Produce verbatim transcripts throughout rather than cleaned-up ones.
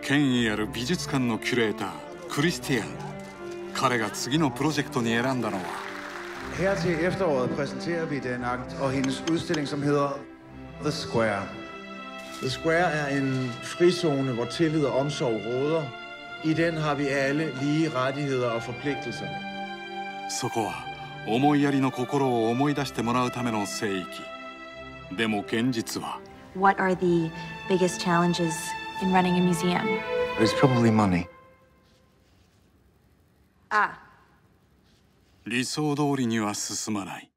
権威ある美術館のキュレータークリスティアン。彼が次のプロジェクトに選んだのは Her til efteråret præsenterer vi den akt og hendes udstilling, som hedder The Square. The Square er en frizone, hvor tillid og omsorg råder. I den har vi alle lige rettigheder og forpligtelser. そこは思いやりの心を思い出してもらうための聖域。でも現実は What are the biggest challenges in running a museum? It's probably money. Ah. 理想通りには進まない。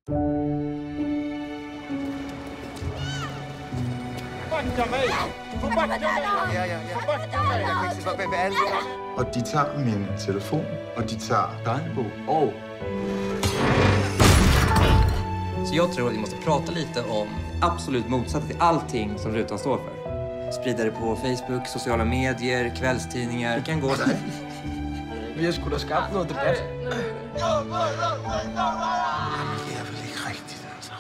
Og de tager min telefon, og de tager dagbok og... Så jag tror att vi måste prata lite om absolut motsatsen till allting som Rutan står för. Sprida det på Facebook, sociala medier, kvällstidningar. Det kan gå där. Vi har sgu da skabt noget debat. Det er vel ikke rigtigt, altså.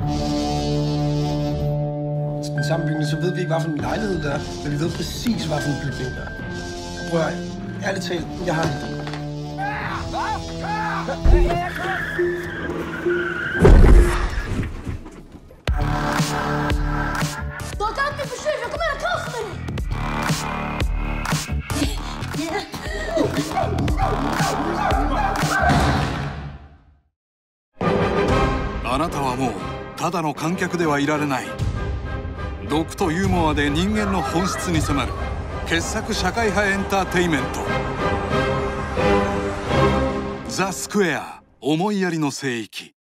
Den samme bygning, så ved vi ikke, hvad for en lejlighed der er, men vi ved præcis, hvad for en bygning der er. Prøv at ærligt talt, jeg har en. Du kan inte försöka, jag kommer att kasta dig! あなたはもうただの観客ではいられない。毒とユーモアで人間の本質に迫る傑作社会派エンターテイメント。ザ・スクエア、思いやりの聖域。